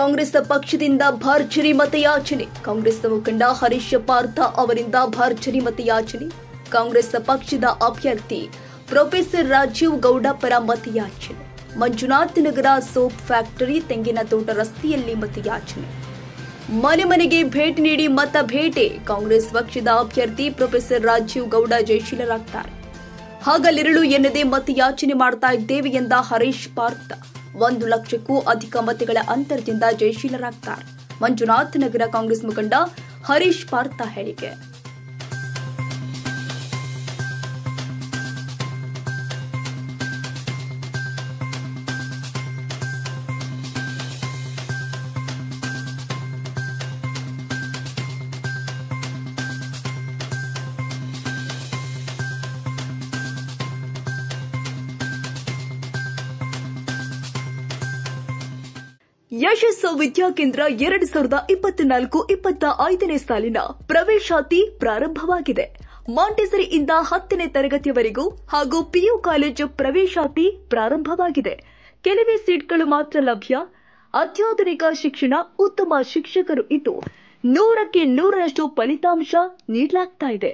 ಕಾಂಗ್ರೆಸ್ ಪಕ್ಷದಿಂದ ಭರ್ಜರಿ ಮತಯಾಚನೆ. ಕಾಂಗ್ರೆಸ್ ಮುಖಂಡ ಹರೀಶ್ ಪಾರ್ಥ ಅವರಿಂದ ಭರ್ಜರಿ ಮತಯಾಚನೆ. ಕಾಂಗ್ರೆಸ್ ಪಕ್ಷದ ಅಭ್ಯರ್ಥಿ ಪ್ರೊಫೆಸರ್ ರಾಜೀವ್ ಗೌಡ ಪರ ಮತಯಾಚನೆ. ಮಂಜುನಾಥ್ ನಗರ ಸೋಪ್ ಫ್ಯಾಕ್ಟರಿ ತೆಂಗಿನ ತೋಟ ರಸ್ತೆಯಲ್ಲಿ ಮತಯಾಚನೆ. ಮನೆ ಮನೆಗೆ ಭೇಟಿ ನೀಡಿ ಮತ ಭೇಟೆ. ಕಾಂಗ್ರೆಸ್ ಪಕ್ಷದ ಅಭ್ಯರ್ಥಿ ಪ್ರೊಫೆಸರ್ ರಾಜೀವ್ ಗೌಡ ಜಯಶೀಲರಾಗ್ತಾರೆ. ಹಗಲಿರುಳು ಎನ್ನದೇ ಮತಯಾಚನೆ ಮಾಡ್ತಾ ಇದ್ದೇವೆ ಎಂದ ಹರೀಶ್ ಪಾರ್ಥ 1 ಲಕ್ಷಕ್ಕೂ ಅಧಿಕ ಮತಗಳ ಅಂತರದಿಂದ ಜಯಶೀಲರಾಗ್ತಾರೆ. ಮಂಜುನಾಥ್ ನಗರ ಕಾಂಗ್ರೆಸ್ ಮುಖಂಡ ಹರೀಶ್ ಪಾರ್ಥ ಹೇಳಿಕೆ. ಯಶಸ್ಸು ವಿದ್ಯಾಕೇಂದ್ರ 2024-25ನೇ ಸಾಲಿನ ಪ್ರವೇಶಾತಿ ಪ್ರಾರಂಭವಾಗಿದೆ. ಮಾಂಟೆಸರಿಯಿಂದ 10ನೇ ತರಗತಿಯವರೆಗೂ ಹಾಗೂ ಪಿಯು ಕಾಲೇಜು ಪ್ರವೇಶಾತಿ ಪ್ರಾರಂಭವಾಗಿದೆ. ಕೆಲವೇ ಸೀಟ್ಗಳು ಮಾತ್ರ ಲಭ್ಯ. ಅತ್ಯಾಧುನಿಕ ಶಿಕ್ಷಣ, ಉತ್ತಮ ಶಿಕ್ಷಕರು ಇದ್ದು 100ಕ್ಕೆ 100ರಷ್ಟು ಫಲಿತಾಂಶ ನೀಡಲಾಗ್ತಾ ಇದೆ.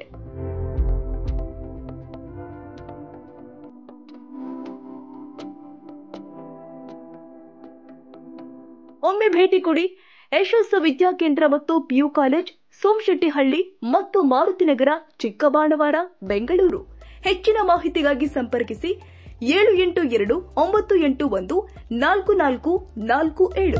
ಒಮ್ಮೆ ಭೇಟಿ ಕೊಡಿ. ಯಶಸ್ಸು ವಿದ್ಯಾಕೇಂದ್ರ ಮತ್ತು ಪಿಯು ಕಾಲೇಜ್, ಸೋಮಶೆಟ್ಟಿಹಳ್ಳಿ ಮತ್ತು ಮಾರುತಿನಗರ, ಚಿಕ್ಕಬಾಣವಾರ, ಬೆಂಗಳೂರು. ಹೆಚ್ಚಿನ ಮಾಹಿತಿಗಾಗಿ ಸಂಪರ್ಕಿಸಿ 7829814447.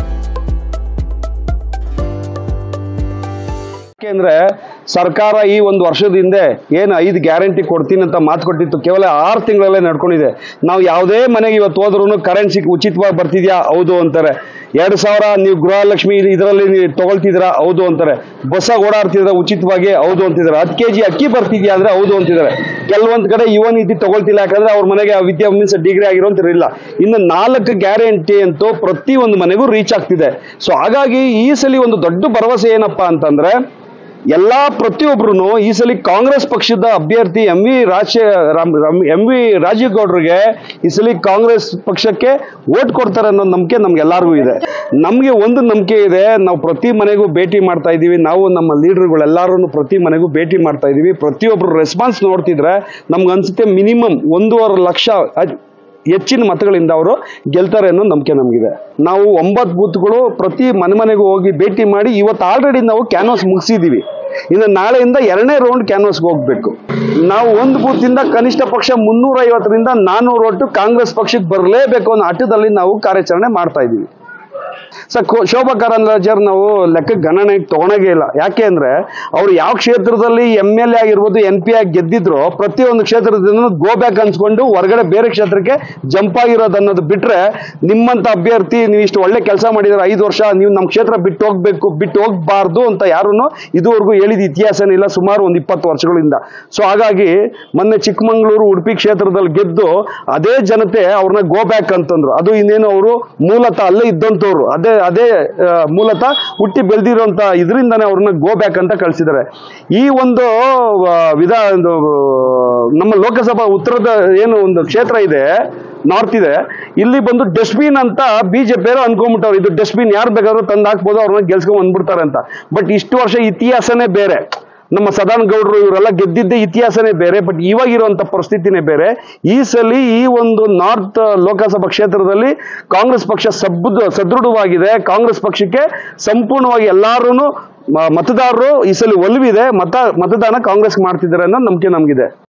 ಯಾಕೆಂದ್ರೆ ಸರ್ಕಾರ ಈ ಒಂದು ವರ್ಷದ ಹಿಂದೆ ಏನು 5 ಗ್ಯಾರಂಟಿ ಕೊಡ್ತೀನಿ ಅಂತ ಮಾತು ಕೊಟ್ಟಿತ್ತು, ಕೇವಲ 6 ತಿಂಗಳಲ್ಲೇ ನಡ್ಕೊಂಡಿದೆ. ನಾವು ಯಾವುದೇ ಮನೆಗೆ ಇವತ್ತು ಹೋದ್ರೂ ಕರೆಂಟ್ ಉಚಿತವಾಗಿ ಬರ್ತಿದ್ಯಾ? ಹೌದು ಅಂತಾರೆ. 2000 ನೀವು ಗೃಹಲಕ್ಷ್ಮಿ ಇದರಲ್ಲಿ ನೀವು ತಗೊಳ್ತಿದ್ದೀರಾ? ಹೌದು ಅಂತಾರೆ. ಬಸ್ಸಾಗಿ ಓಡಾಡ್ತಿದ್ರ ಉಚಿತವಾಗಿ? ಹೌದು ಅಂತಿದ್ದಾರೆ. 10 kg ಅಕ್ಕಿ ಬರ್ತಿದ್ಯಾ ಅಂದ್ರೆ ಹೌದು ಅಂತಿದ್ದಾರೆ. ಕೆಲವೊಂದು ಕಡೆ ಯುವ ನಿಧಿ ತಗೊಳ್ತಿಲ್ಲ, ಯಾಕಂದ್ರೆ ಅವ್ರ ಮನೆಗೆ ವಿದ್ಯಾ ಮೀನ್ಸ್ ಡಿಗ್ರಿ ಆಗಿರೋಂತಿರಲಿಲ್ಲ. ಇನ್ನು 4 ಗ್ಯಾರಂಟಿ ಅಂತೂ ಪ್ರತಿ ಒಂದು ಮನೆಗೂ ರೀಚ್ ಆಗ್ತಿದೆ. ಸೊ ಹಾಗಾಗಿ ಈ ಸಲ ಒಂದು ದೊಡ್ಡ ಭರವಸೆ ಏನಪ್ಪಾ ಅಂತಂದ್ರೆ, ಪ್ರತಿಯೊಬ್ರು ಈ ಸಲ ಕಾಂಗ್ರೆಸ್ ಪಕ್ಷದ ಅಭ್ಯರ್ಥಿ ಎಂ ವಿ ರಾಜೀವ್ ಗೌಡ್ರಿಗೆ ಈ ಸಲ ಕಾಂಗ್ರೆಸ್ ಪಕ್ಷಕ್ಕೆ ವೋಟ್ ಕೊಡ್ತಾರೆ ಅನ್ನೋ ನಂಬಿಕೆ ನಮ್ಗೆಲ್ಲರಿಗೂ ಇದೆ. ನಮ್ಗೆ ಒಂದು ನಂಬಿಕೆ ಇದೆ, ನಾವು ಪ್ರತಿ ಮನೆಗೂ ಭೇಟಿ ಮಾಡ್ತಾ ಇದೀವಿ. ನಾವು ನಮ್ಮ ಲೀಡರ್ಗಳೆಲ್ಲರೂ ಪ್ರತಿ ಮನೆಗೂ ಭೇಟಿ ಮಾಡ್ತಾ ಇದೀವಿ. ಪ್ರತಿಯೊಬ್ರು ರೆಸ್ಪಾನ್ಸ್ ನೋಡ್ತಿದ್ರೆ ನಮ್ಗೆ ಅನ್ಸುತ್ತೆ ಮಿನಿಮಮ್ 1.5 ಲಕ್ಷ ಹೆಚ್ಚಿನ ಮತಗಳಿಂದ ಅವರು ಗೆಲ್ತಾರೆ ಅನ್ನೋ ನಂಬಿಕೆ ನಮಗಿದೆ. ನಾವು 9 ಬೂತ್ಗಳು ಪ್ರತಿ ಮನೆಗೂ ಹೋಗಿ ಭೇಟಿ ಮಾಡಿ ಇವತ್ತು ಆಲ್ರೆಡಿ ನಾವು ಕ್ಯಾನ್ವಾಸ್ ಮುಗಿಸಿದೀವಿ. ಇನ್ನು ನಾಳೆಯಿಂದ 2ನೇ ರೌಂಡ್ ಕ್ಯಾನ್ವಾಸ್ಗೆ ಹೋಗ್ಬೇಕು. ನಾವು ಒಂದು ಬೂತಿಂದ ಕನಿಷ್ಠ ಪಕ್ಷ 350ರಿಂದ 400 ಒಟ್ಟು ಕಾಂಗ್ರೆಸ್ ಪಕ್ಷಕ್ಕೆ ಬರಲೇಬೇಕು ಅನ್ನೋ ಹಠದಲ್ಲಿ ನಾವು ಕಾರ್ಯಾಚರಣೆ ಮಾಡ್ತಾ ಇದೀವಿ. ಶೋಭಾ ಕರಂದ್ಲಾಜರ್ ನಾವು ಲೆಕ್ಕಕ್ಕೆ ಗಣನೆಗೆ ತಗೊಳಗೇ ಇಲ್ಲ. ಯಾಕೆ ಅಂದ್ರೆ ಅವ್ರು ಯಾವ ಕ್ಷೇತ್ರದಲ್ಲಿ MLA ಆಗಿರ್ಬೋದು, NP ಆಗಿ ಗೆದ್ದಿದ್ರು ಪ್ರತಿಯೊಂದು ಕ್ಷೇತ್ರದಿಂದ ಗೋ ಬ್ಯಾಕ್ ಅನ್ಸ್ಕೊಂಡು ಹೊರಗಡೆ ಬೇರೆ ಕ್ಷೇತ್ರಕ್ಕೆ ಜಂಪ್ ಆಗಿರೋದು ಅನ್ನೋದು ಬಿಟ್ರೆ, ನಿಮ್ಮಂತ ಅಭ್ಯರ್ಥಿ ನೀವು ಇಷ್ಟು ಒಳ್ಳೆ ಕೆಲಸ ಮಾಡಿದ್ರೆ 5 ವರ್ಷ ನೀವು ನಮ್ಮ ಕ್ಷೇತ್ರ ಬಿಟ್ಟು ಹೋಗ್ಬಾರ್ದು ಅಂತ ಯಾರು ಇದುವರೆಗೂ ಹೇಳಿದ ಇತಿಹಾಸನೇ ಇಲ್ಲ, ಸುಮಾರು ಒಂದು 20 ವರ್ಷಗಳಿಂದ. ಸೊ ಹಾಗಾಗಿ ಮೊನ್ನೆ ಚಿಕ್ಕಮಂಗ್ಳೂರು, ಉಡುಪಿ ಕ್ಷೇತ್ರದಲ್ಲಿ ಗೆದ್ದು ಅದೇ ಜನತೆ ಅವ್ರನ್ನ ಗೋ ಬ್ಯಾಕ್ ಅಂತಂದ್ರು. ಅದು ಇನ್ನೇನು ಅವರು ಮೂಲತಃ ಅಲ್ಲೇ ಇದ್ದಂಥವ್ರು, ಅದೇ ಮೂಲತಃ ಹುಟ್ಟಿ ಬೆಳೆದಿರುವಂತ ಇದರಿಂದಾನೇ ಅವ್ರನ್ನ ಗೋ ಬ್ಯಾಕ್ ಅಂತ ಕಳಿಸಿದ್ದಾರೆ. ಈ ಒಂದು ನಮ್ಮ ಲೋಕಸಭಾ ಉತ್ತರದ ಏನು ಒಂದು ಕ್ಷೇತ್ರ ಇದೆ, ನಾರ್ತ್ ಇದೆ, ಇಲ್ಲಿ ಬಂದು ಡಸ್ಟ್ಬಿನ್ ಅಂತ ಬಿಜೆಪಿ ಅನ್ಕೊಂಡ್ಬಿಟ್ಟವ್ರು. ಇದು ಡಸ್ಟ್ಬಿನ್ ಯಾರು ಬೇಕಾದ್ರೂ ತಂದು ಹಾಕ್ಬೋದು, ಅವ್ರನ್ನ ಗೆಲ್ಸ್ಕೊಂಡ್ ಬಂದ್ಬಿಡ್ತಾರೆ ಅಂತ. ಬಟ್ ಇಷ್ಟು ವರ್ಷ ಇತಿಹಾಸನೇ ಬೇರೆ. ನಮ್ಮ ಸದಾನಂದ ಗೌಡರು ಇವರೆಲ್ಲ ಗೆದ್ದಿದ್ದೇ ಇತಿಹಾಸನೇ ಬೇರೆ. ಬಟ್ ಇವಾಗಿರುವಂತ ಪರಿಸ್ಥಿತಿನೇ ಬೇರೆ. ಈ ಸಲ ಈ ಒಂದು ನಾರ್ತ್ ಲೋಕಸಭಾ ಕ್ಷೇತ್ರದಲ್ಲಿ ಕಾಂಗ್ರೆಸ್ ಪಕ್ಷ ಸದೃಢವಾಗಿದೆ. ಕಾಂಗ್ರೆಸ್ ಪಕ್ಷಕ್ಕೆ ಸಂಪೂರ್ಣವಾಗಿ ಎಲ್ಲಾರು ಮತದಾರರು ಈ ಸಲ ಒಲವಿದೆ. ಮತದಾನ ಕಾಂಗ್ರೆಸ್ ಮಾಡ್ತಿದ್ದಾರೆ ಅನ್ನೋ ನಂಬಿಕೆ ನಮಗಿದೆ.